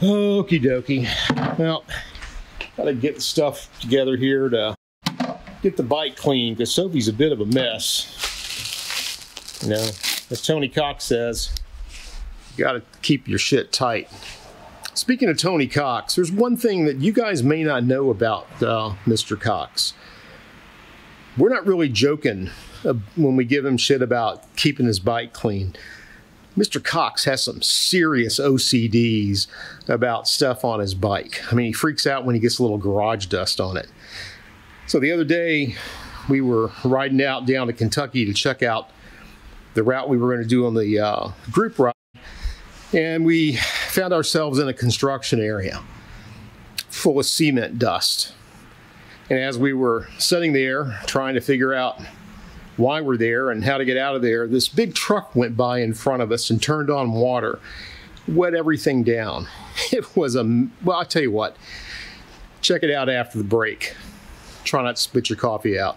Okie dokie. Well, gotta get the stuff together here to get the bike clean, because Sophie's a bit of a mess. You know, as Tony Cox says, you gotta keep your shit tight. Speaking of Tony Cox, there's one thing that you guys may not know about Mr. Cox. We're not really joking when we give him shit about keeping his bike clean. Mr. Cox has some serious OCDs about stuff on his bike. I mean, he freaks out when he gets a little garage dust on it. So the other day, we were riding out down to Kentucky to check out the route we were going to do on the group ride. And we found ourselves in a construction area full of cement dust. And as we were sitting there trying to figure out why we're there and how to get out of there, this big truck went by in front of us and turned on water, wet everything down. It was well, I'll tell you what, check it out after the break. Try not to spit your coffee out.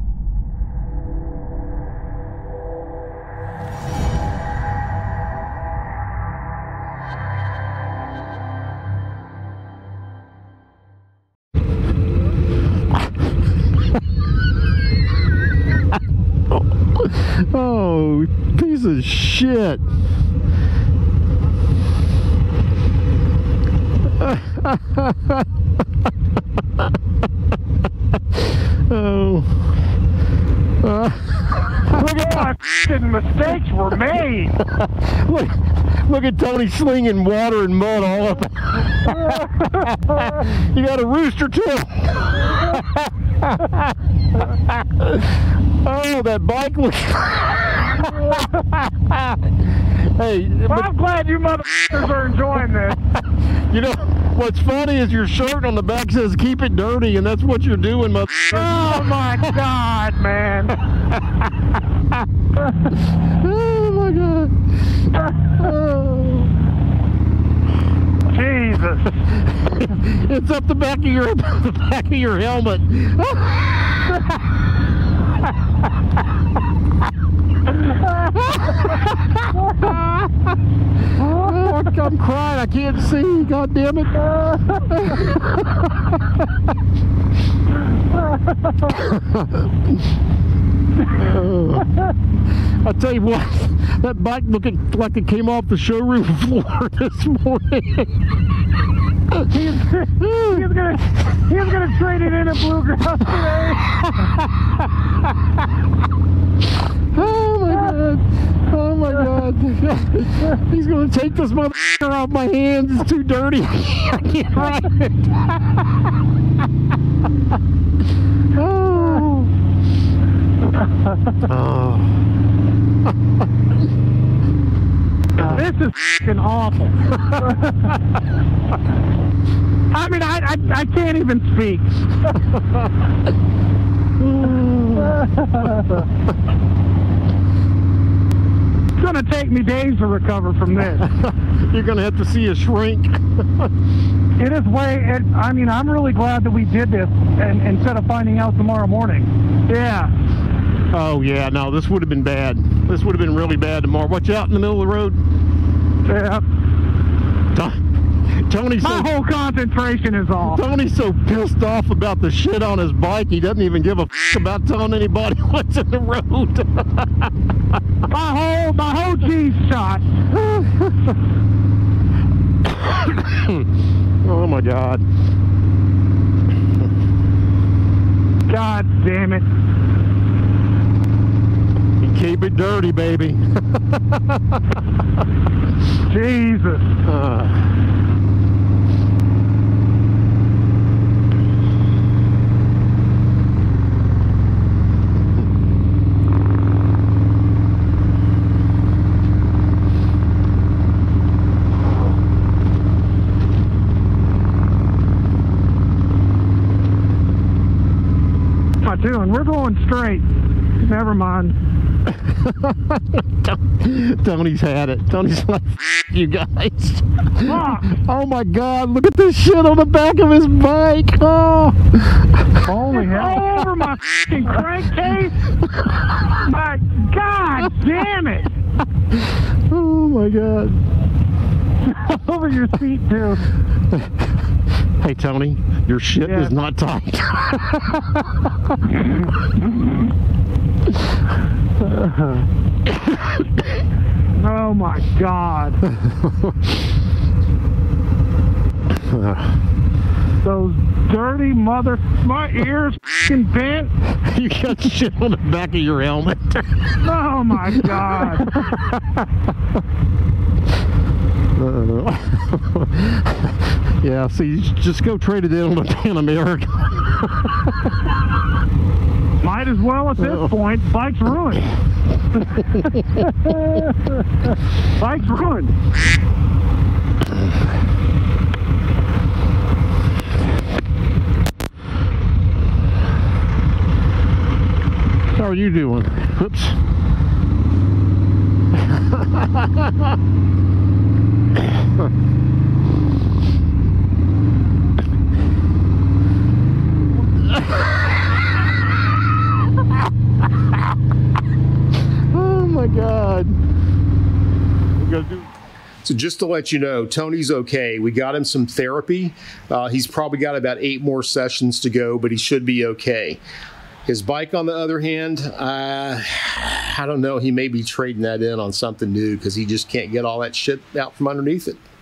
Oh, piece of shit. Oh. Look at my f***ing mistakes were made. Look at Tony slinging water and mud all up. You got a rooster too. Oh, that bike looks. Hey, I'm glad you motherfuckers are enjoying this. You know what's funny is your shirt on the back says "keep it dirty," and that's what you're doing, motherfucker. Oh my God, man. Oh my God. Oh. Jesus. It's up the back of your helmet. Oh, I'm crying. I can't see. God damn it. I'll tell you what, that bike looking like it came off the showroom floor this morning. He's gonna trade it in at Bluegrass today. Oh my God. Oh my God. He's gonna take this motherfucker off my hands. It's too dirty. I can't ride it. Oh. Oh. This is f***ing awful. I mean, I can't even speak. It's gonna take me days to recover from this. You're gonna have to see a shrink. It is I mean, I'm really glad that we did this instead of finding out tomorrow morning. Yeah. Oh yeah, no, this would have been bad. This would have been really bad tomorrow. Watch out in the middle of the road. Yeah. Tony's My whole concentration is off. Tony's so pissed off about the shit on his bike, he doesn't even give a f about telling anybody what's in the road. my whole cheese shot. Oh my God. God damn it. Keep it dirty, baby. Jesus. Not doing. We're going straight. Never mind. Tony's had it. Tony's like, F you guys. Oh my God, look at this shit on the back of his bike. Oh. Holy hell. All over my f***ing crankcase. My God damn it. Oh my God. over your seat too. Hey Tony, your shit is not tight. Oh my God. Those dirty mother... My ears f***ing bent. You got shit on the back of your helmet. Oh my God. Yeah, see, just go trade it in on a Pan American. Might as well at this point. Bike's ruined. Bike's ruined. How are you doing? Oops. Oh my God. So just to let you know, Tony's okay. We got him some therapy. He's probably got about 8 more sessions to go, but he should be okay. His bike, on the other hand, I don't know. He may be trading that in on something new because he just can't get all that shit out from underneath it.